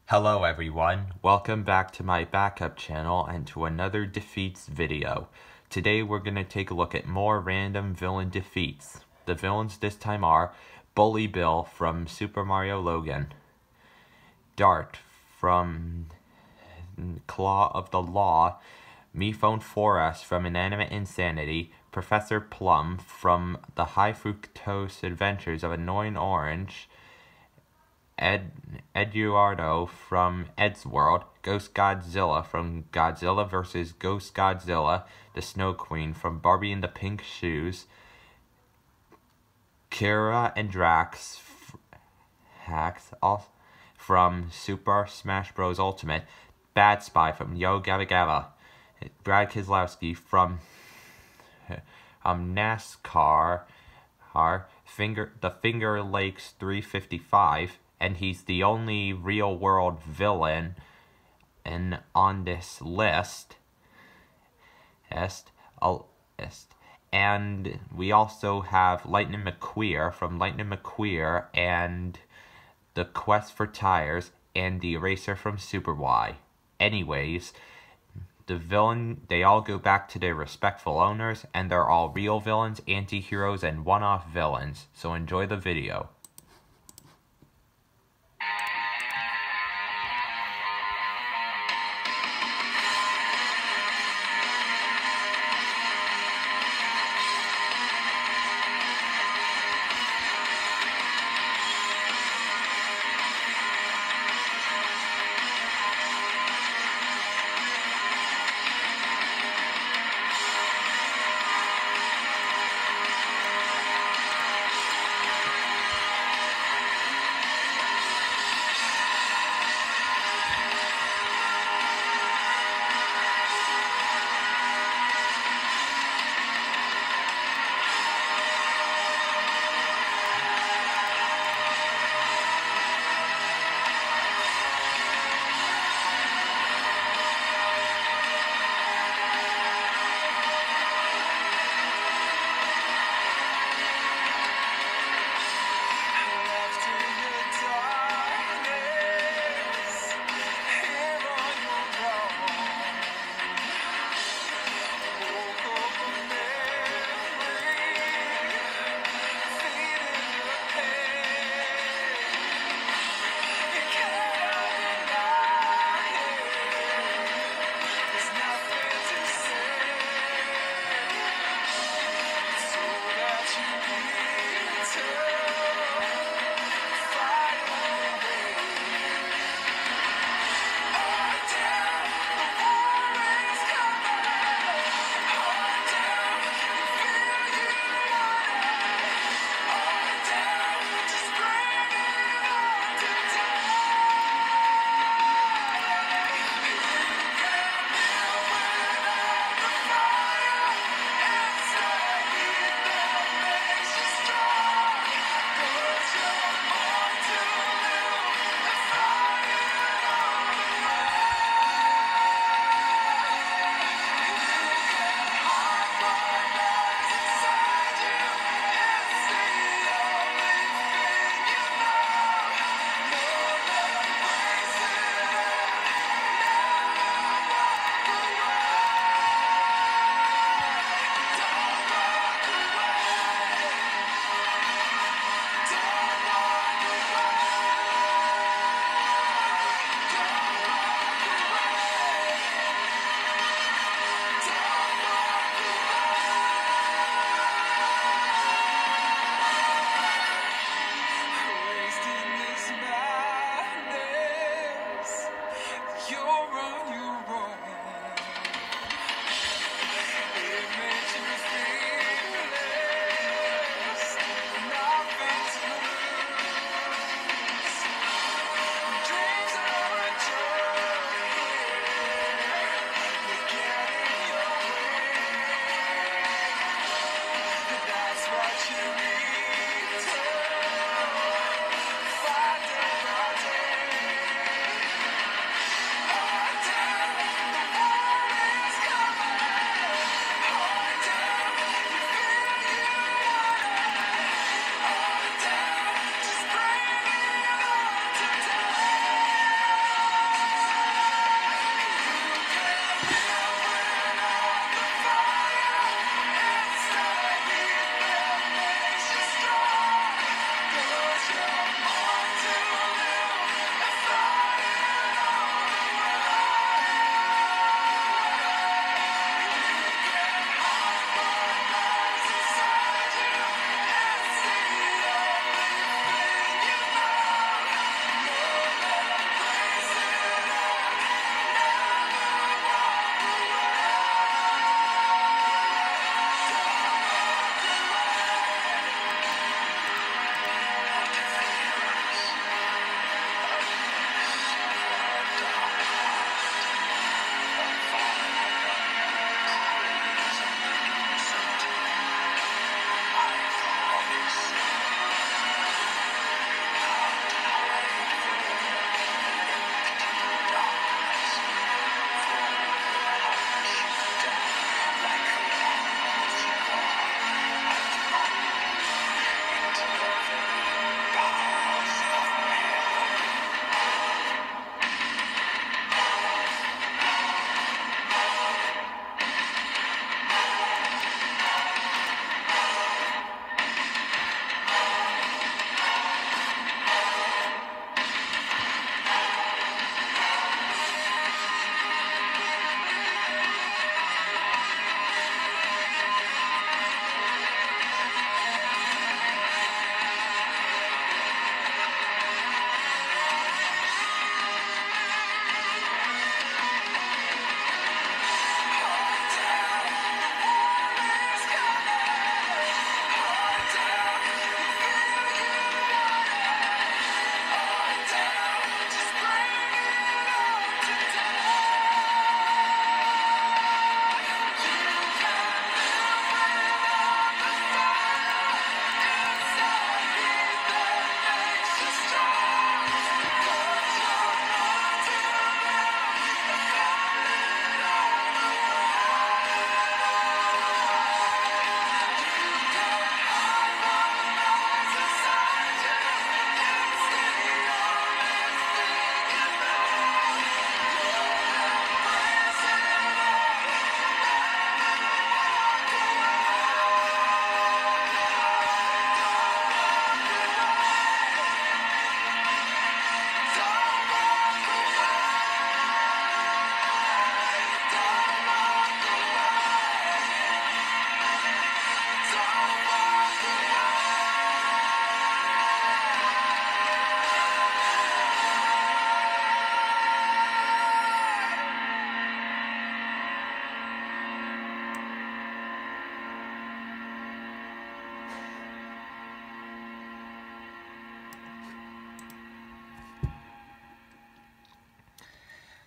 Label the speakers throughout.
Speaker 1: Hello everyone, welcome back to my backup channel and to another defeats video. Today we're going to take a look at more random villain defeats. The villains this time are Bully Bill from Super Mario Logan, Dart from Claw of the Law, MePhone 4S from Inanimate Insanity, Professor Plum from The High Fructose Adventures of Annoying Orange, Eduardo from Ed's World, Ghost Godzilla from Godzilla vs. Ghost Godzilla, the Snow Queen from Barbie and the Pink Shoes, Kira and Drax from Super Smash Bros. Ultimate, Bad Spy from Yo Gabba Gabba, Brad Keselowski from NASCAR, the Finger Lakes 355, and he's the only real-world villain on this list. And we also have Lightning McQueer from Lightning McQueer and The Quest for Tires and the Eraser from Super Y. Anyways, they all go back to their respectful owners, and they're all real villains, anti-heroes, and one-off villains. So enjoy the video.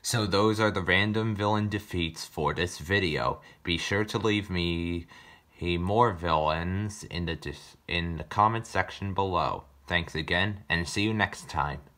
Speaker 1: So those are the random villain defeats for this video. Be sure to leave me more villains in the comment section below. Thanks again, and see you next time.